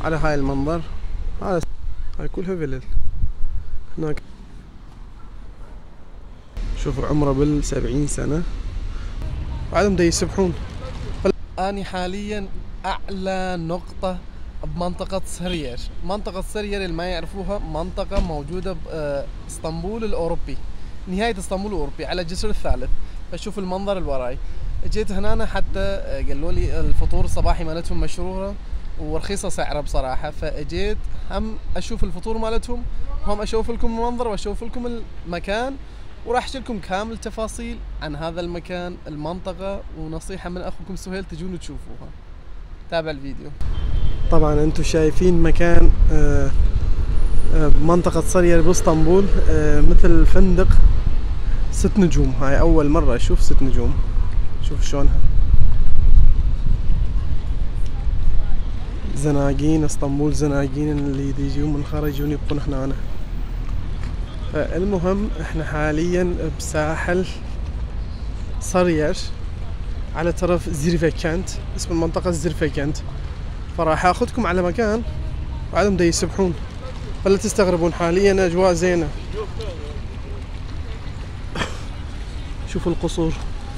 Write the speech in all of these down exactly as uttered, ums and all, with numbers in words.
على هاي المنظر. هذا هاي كلها فلل هناك. شوفوا عمره بالسبعين سنة وعدم دا يسبحون. أنا حاليا أعلى نقطة بمنطقة سرير. منطقة سرير اللي ما يعرفوها منطقة موجودة باسطنبول الأوروبي، نهاية اسطنبول الأوروبي على الجسر الثالث. فشوف المنظر الوراي. جيت هنا حتى قالوا لي الفطور الصباحي مالتهم مشروره ورخيصة سعره بصراحة، فاجيت هم اشوف الفطور مالتهم، هم اشوف لكم المنظر واشوف لكم المكان، وراح احكي لكم كامل تفاصيل عن هذا المكان المنطقة. ونصيحة من اخوكم سهيل تجون تشوفوها. تابع الفيديو. طبعا انتم شايفين مكان بمنطقة سرير باسطنبول مثل فندق ست نجوم. هاي اول مرة اشوف ست نجوم. شوف شلونها زناقين اسطنبول، زناقين اللي يجون من خارج يجون يبقون هنا. فالمهم احنا حاليا بساحل سرير على طرف زيرفيكانت، اسم المنطقة زيرفيكانت. فراح اخذكم على مكان وعدم دا يسبحون، فلا تستغربون. حاليا اجواء زينة. شوفوا القصور.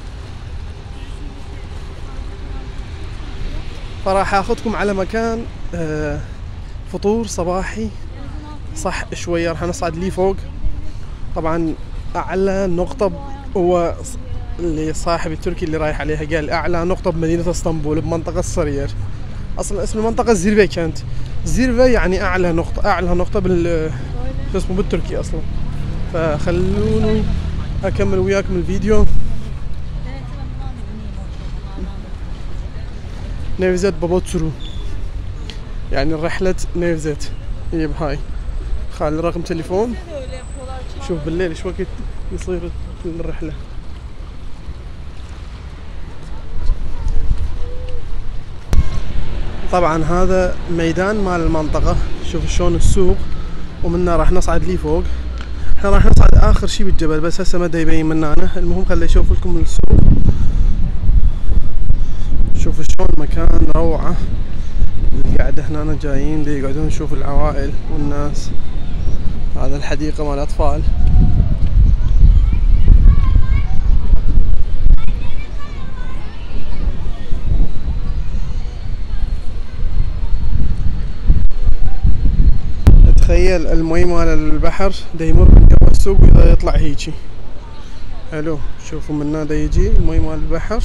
فراح اخذكم على مكان فطور صباحي صح شوية. راح نصعد لي فوق. طبعا اعلى نقطة هو اللي صاحب التركي اللي رايح عليها قال اعلى نقطة بمدينة اسطنبول بمنطقة السرير. اصلا اسم المنطقة زيرفي كانت. زيرفي يعني اعلى نقطة، اعلى نقطة بال شو اسمه بالتركي اصلا. فخلوني اكمل وياكم الفيديو. نيفزت بابوتسرو يعني رحلة نيفزت هي بهاي. خالي رقم تليفون. شوف بالليل ايش وقت يصير الرحلة. طبعا هذا ميدان مال المنطقة. شوف شلون السوق، ومنا راح نصعد لي فوق. احنا راح نصعد اخر شي بالجبل، بس هسه ما دا يبين منا أنا. المهم خلي اشوف لكم السوق. شوفوا شلون مكان روعة. اللي قاعد هنا جايين دي يقعدون نشوف العوائل والناس. هذا الحديقة مال الأطفال. تخيل المي مال البحر دا يمر من جوا السوق وإذا يطلع هيجي حلو. شوفوا من هنا دا يجي المي مال البحر.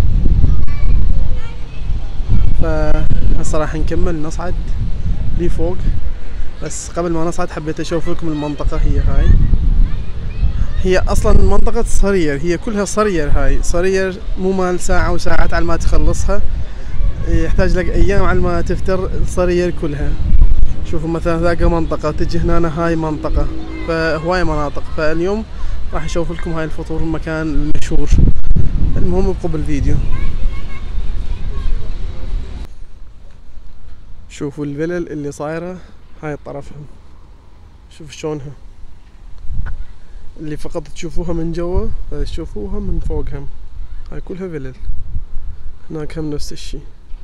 فهسه راح نكمل نصعد لي فوق، بس قبل ما نصعد حبيت اشوف لكم المنطقة. هي هاي هي اصلا منطقة سرير، هي كلها سرير. هاي سرير مو مال ساعة وساعات على ما تخلصها، يحتاج لك ايام على ما تفتر السرير كلها. شوفوا مثلا ذاك منطقة، تجي هنا هاي منطقة، فهواية مناطق. فاليوم راح اشوف لكم هاي الفطور المكان المشهور. المهم ابقوا بالفيديو. شوفوا الفلل اللي صايرة هاي طرفهم. شوفوا شلونها، اللي فقط تشوفوها من جوا تشوفوها من فوقهم. هاي كلها فلل. هناك هم نفس الشي.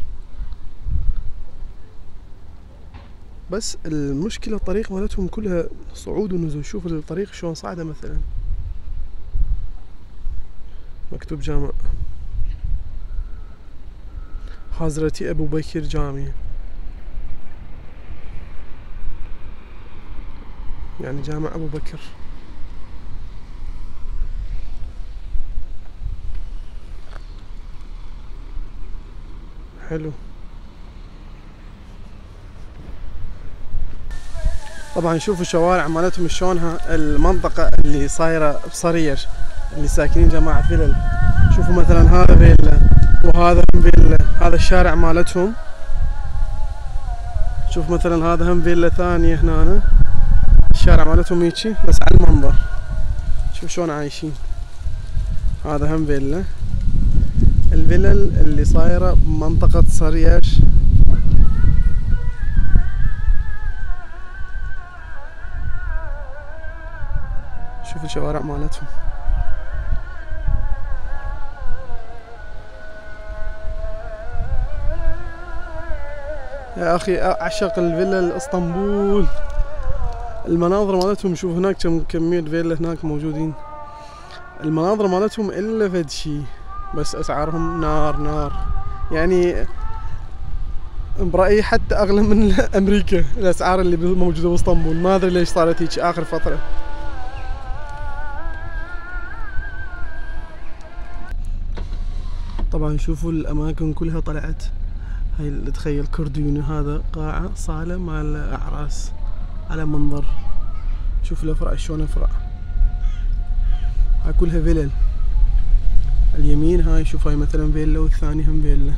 بس المشكلة الطريق مالتهم كلها صعود ونزول. شوف الطريق شلون صاعدة. مثلا مكتوب جامع حضرتي ابو بكر جامع، يعني جامع ابو بكر. حلو. طبعا شوفوا الشوارع مالتهم شلونها. المنطقة اللي صايرة بصرير اللي ساكنين جماعة فيلل. شوفوا مثلا هذا فيلا وهذا هم فيلا. هذا الشارع مالتهم. شوف مثلا هذا هم فيلا ثانية هنا. الشارع مالتهم هيجي بس على المنظر. شوف شلون عايشين. هذا هم فيلا. الفلل اللي صايرة بمنطقة سرير. شوف الشوارع مالتهم. يا اخي اعشق الفيلا اسطنبول، المناظر مالتهم. شوف هناك كم كمية فيلا هناك موجودين، المناظر مالتهم الا فد شي، بس اسعارهم نار نار يعني برأيي حتى اغلى من امريكا الاسعار اللي موجودة باسطنبول. ما ادري ليش صارت هيك اخر فترة. طبعا شوفوا الاماكن كلها طلعت. هاي اللي تخيل كرديون، هذا قاعة صالة مال اعراس على منظر. شوف الافرع شلون افرع، هاي كلها فيلل. اليمين هاي شوف هاي مثلا فيلا والثاني هم فيلا.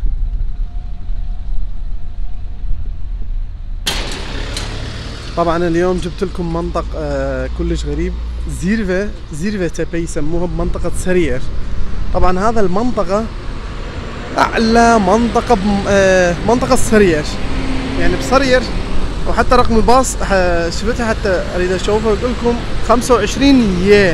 طبعا اليوم جبت لكم منطق آه كلش غريب، زيرفة زيرفة تبي يسموها بمنطقة سرير. طبعا هذا المنطقة اعلى منطقة آه منطقة سرير، يعني بسرير. وحتى رقم الباص شفتها حتى اريد اشوفه واقول لكم خمسة وعشرين يه.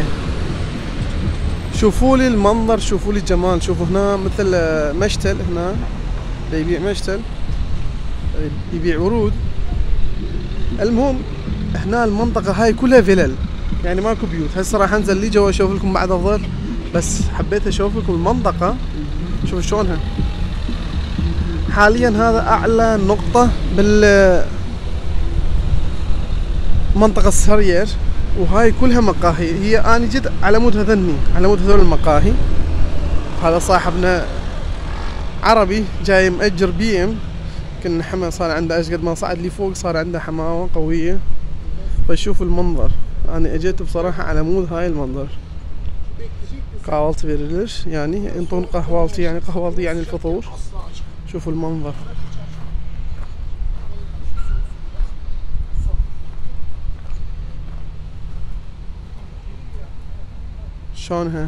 شوفوا لي المنظر، شوفوا لي الجمال. شوفوا هنا مثل مشتل، هنا يبيع مشتل، يبيع ورود. المهم هنا المنطقة هاي كلها فيلل، يعني ماكو بيوت. هسه راح انزل لي جوا اشوف لكم بعد الظهر، بس حبيت اشوف لكم المنطقة. شوفوا شلونها حاليا. هذا اعلى نقطة بال منطقة سرير، وهاي كلها مقاهي. هي انا جيت على مود هذني، على مود هذول المقاهي. هذا صاحبنا عربي جاي مأجر بي ام، كنا حما صار عنده ايش قد ما صعد لي فوق صار عنده حماوة قوية. فشوفوا المنظر، انا اجيت بصراحة على مود هاي المنظر. قهوالتي بيرلش يعني انطون قهوالتي، يعني قهوالتي يعني الفطور. شوفوا المنظر شلونها.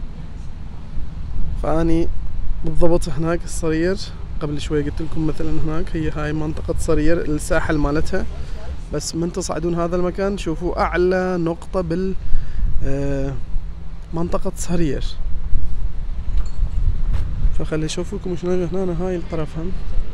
فاني بالضبط هناك الصرير قبل شوي قلت لكم مثلا هناك هي هاي منطقة صرير الساحل مالتها. بس من تصعدون هذا المكان شوفوا اعلى نقطة بال منطقة صرير. فخلي اشوفكم شلون هنا هاي الطرف هم.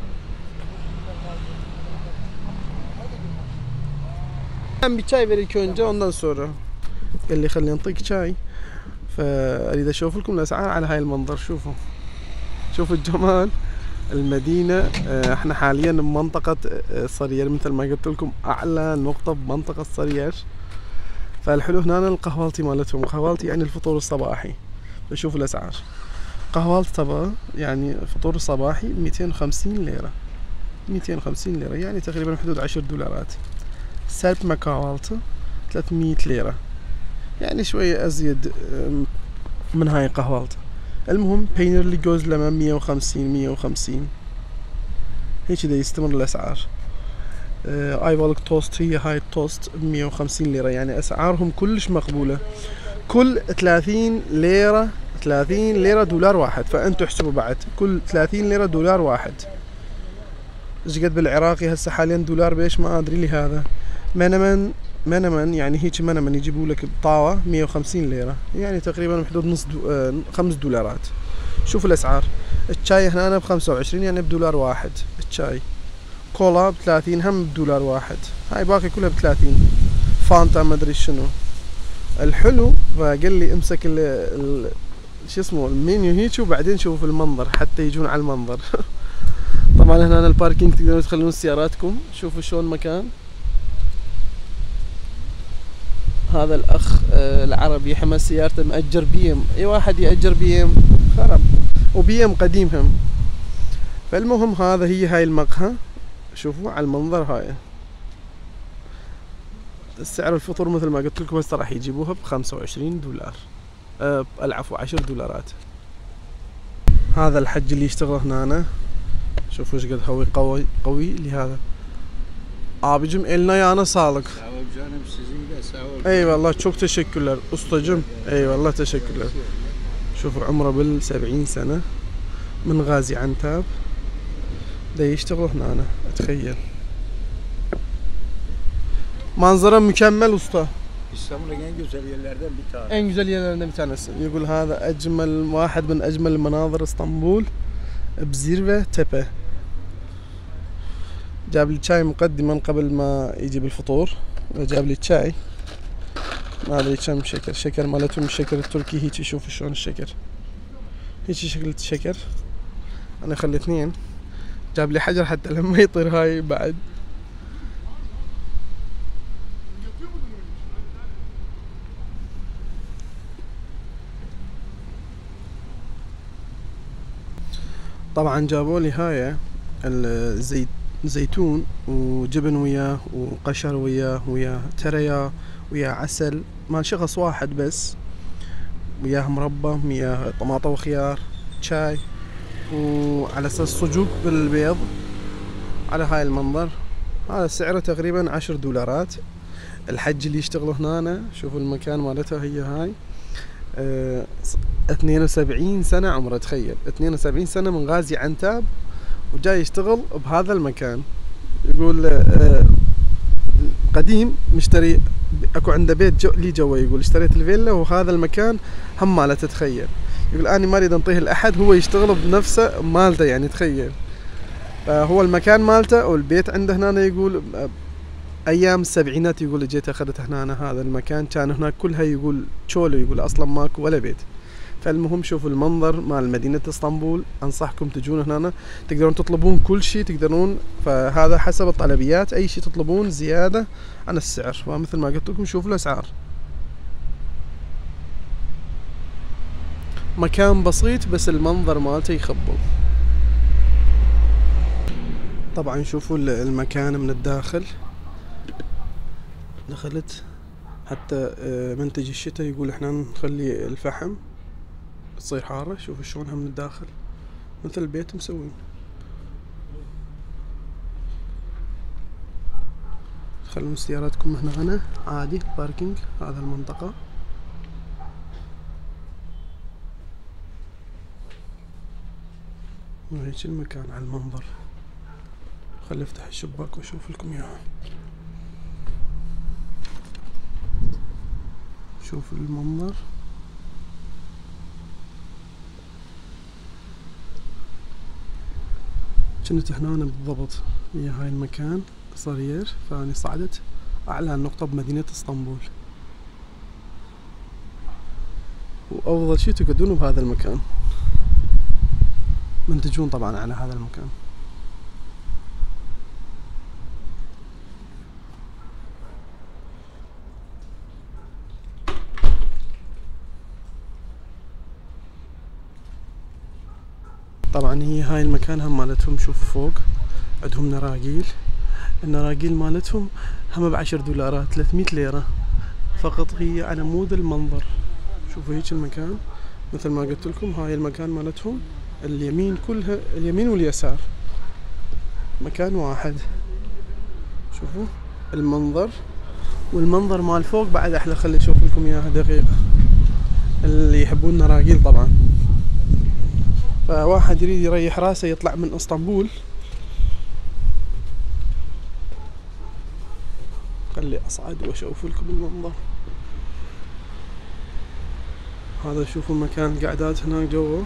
عم بشاي بريك önce ondan sonra قال لي خلي نعطيك شاي، فاريد اشوف لكم الاسعار على هاي المنظر. شوفوا شوفوا الجمال المدينة. احنا حاليا بمنطقة صرير مثل ما قلت لكم، اعلى نقطة بمنطقة صرير. فالحلو هنا القهوالتي مالتهم، قهوالتي يعني الفطور الصباحي. فشوفوا الاسعار، قهوة طبعا يعني فطور صباحي مئتين وخمسين ليرة، مئتين وخمسين ليرة يعني تقريبا حدود عشر دولارات. سلب مكاوالته ثلاثمية ليرة، يعني شوية أزيد من هاي قهوالته. المهم بينر اللي جوز لما مية وخمسين مية وخمسين هيك دا يستمر الأسعار. ايفالك توست، هي هاي التوست بمية وخمسين ليرة، يعني أسعارهم كلش مقبولة. كل ثلاثين ليرة، ثلاثين ليرة دولار واحد. فأنتوا احسبوا بعد كل ثلاثين ليرة دولار واحد. ايش قد بالعراقي هسه حاليا دولار بيش ما ادري لي. هذا منمن منمن يعني هيك منمن يجيبوا لك بطاوة مية وخمسين ليرة، يعني تقريبا بحدود نص دو... آه خمس دولارات. شوفوا الاسعار. الشاي هنا بخمسة وعشرين يعني بدولار واحد الشاي. كولا بثلاثين هم بدولار واحد. هاي باقي كلها بثلاثين. فانتا ما ادري شنو. الحلو فقال لي امسك ال... ال... شو اسمه المنيو هيك، وبعدين شوفوا المنظر حتى يجون على المنظر. طبعا هنا الباركينج تقدرون تخلون سياراتكم. شوفوا شلون مكان. هذا الاخ العربي حمل سيارته مأجر بي ام. اي واحد يأجر بي ام خرب، وبي ام قديم هم. فالمهم هذا هي هاي المقهى. شوفوا على المنظر هاي. السعر الفطور مثل ما قلت لكم هسه راح يجيبوها بخمسة وعشرين دولار، أه العفو عشر دولارات. هذا الحج اللي يشتغل هنا. شوفوا ايش قد هو قوي قوي لهذا. Abicim eline ayağına sağlık. Sağ ol canım, sizin de sağ ol. Eyvallah, çok teşekkürler ustacım. Eyvallah, teşekkürler. شوفوا عمره بالسبعين سنة من غازي عنتاب da يشتغل هنا. اتخيل manzara mükemmel usta. İstanbul'un en güzel yerlerden bir tanesi. En güzel yerlerinden bir tanesi. يقول هذا أجمل واحد من أجمل مناظر اسطنبول بزيرفة تبة. جاب لي شاي مقدما قبل ما يجي بالفطور. جاب لي شاي ما ادري كم شكر، شكر مالتهم الشكر التركي هيك. شوف شلون الشكر هيك شكل الشكر. انا اخلي اثنين. جاب لي حجر حتى لما يطير هاي بعد. طبعا جابوا لي هاي الزيت زيتون وجبن وياه وقشر وياه وياه تريا وياه عسل مال شخص واحد بس، وياه مربى وياه طماطة وخيار شاي، وعلى اساس صجوق بالبيض على هاي المنظر. هذا سعره تقريبا عشر دولارات. الحج اللي يشتغلوا هنا شوفوا المكان مالته هي هاي. اه اثنين وسبعين سنة عمره، تخيل اثنين وسبعين سنة من غازي عنتاب وجاي يشتغل بهذا المكان. يقول اه قديم مشتري اكو عنده بيت جو لي جوا، يقول اشتريت الفيلا وهذا المكان هم مالته. تخيل يقول اني ما اريد انطيه لاحد، هو يشتغل بنفسه مالته يعني. تخيل فهو المكان مالته والبيت عنده هنا. يقول ايام السبعينات يقول جيت اخذت هنا هذا المكان، كان هناك كلها يقول تشولو، يقول اصلا ماكو ولا بيت. فالمهم شوفوا المنظر مال مدينة اسطنبول. انصحكم تجون هنا، تقدرون تطلبون كل شيء تقدرون، فهذا حسب الطلبيات، اي شيء تطلبون زيادة عن السعر. فمثل ما قلت لكم شوفوا الاسعار. مكان بسيط بس المنظر مالته يخبل. طبعا شوفوا المكان من الداخل. دخلت حتى منتج الشتاء يقول احنا نخلي الفحم تصير حارة. شوفوا شلونها من الداخل مثل البيت مسوين. خلون سياراتكم هنا هنا عادي باركينج هذا المنطقة. وهيك المكان على المنظر. خلي افتح الشباك واشوف لكم اياها. شوفوا المنظر. كنت هنا بالضبط هي هاي المكان صرير، فاني صعدت اعلى نقطة بمدينة اسطنبول. وافضل شي تقعدون بهذا المكان، منتجون طبعا على هذا المكان. طبعا هي هاي المكان هم مالتهم. شوفوا فوق عندهم نراقيل. النراقيل مالتهم هم بعشر دولارات، ثلاثمية ليرة فقط. هي على مود المنظر. شوفوا هيك المكان مثل ما قلت لكم. هاي المكان مالتهم اليمين كلها، اليمين واليسار مكان واحد. شوفوا المنظر، والمنظر مال فوق بعد احلى. خلي اشوف لكم اياها دقيقة. اللي يحبون النراقيل طبعا، فواحد يريد يريح راسه يطلع من اسطنبول. خلي اصعد واشوف لكم المنظر. هذا شوفوا مكان القعدات هناك جوا.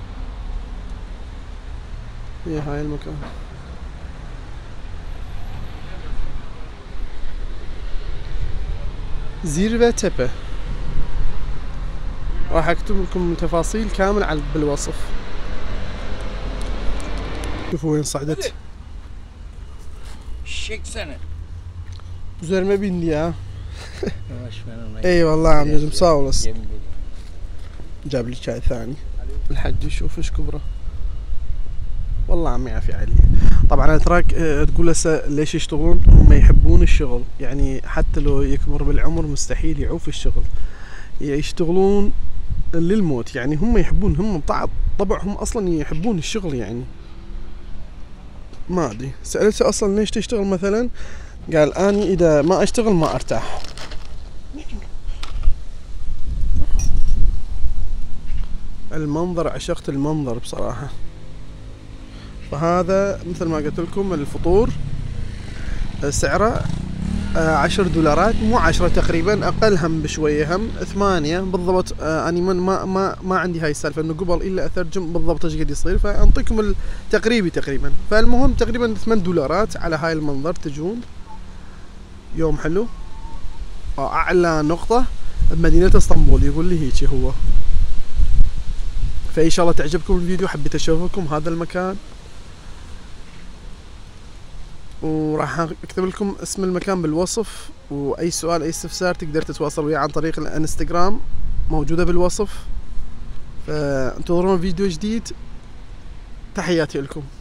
هي هاي المكان. زيرفا تبه. راح اكتب لكم تفاصيل كامل على بالوصف. شوفوا وين صعدت. شيك سنة üzerime bindi ya. اي والله عم نجم صاولس. جاب لي شاي ثاني. الحج شوف ايش كبره والله عم يعافي عليه. طبعا اتراك تقول هسه ليش يشتغلون؟ هم يحبون الشغل، يعني حتى لو يكبر بالعمر مستحيل يعوف الشغل، يشتغلون للموت. يعني هم يحبون، هم طبعهم اصلا يحبون الشغل. يعني ما ادري، سألته اصلا ليش تشتغل مثلا، قال اني اذا ما اشتغل ما ارتاح. المنظر، عشقت المنظر بصراحة. فهذا مثل ما قلت لكم الفطور سعره عشر دولارات، مو عشرة تقريبا، اقل هم بشويه، هم ثمانية بالضبط. آه اني من ما ما ما عندي هاي السالفه انه قبل الا اترجم بالضبط ايش قد يصير، فانطيكم التقريبي تقريبا. فالمهم تقريبا ثمان دولارات على هاي المنظر. تجون يوم حلو، اعلى نقطه بمدينه اسطنبول يقول لي هيك هو. فان شاء الله تعجبكم الفيديو، حبيت اشوفكم هذا المكان، وراح اكتب لكم اسم المكان بالوصف، واي سؤال اي استفسار تقدر تتواصل وياي عن طريق الانستغرام موجوده بالوصف. فانتظرون فيديو جديد، تحياتي لكم.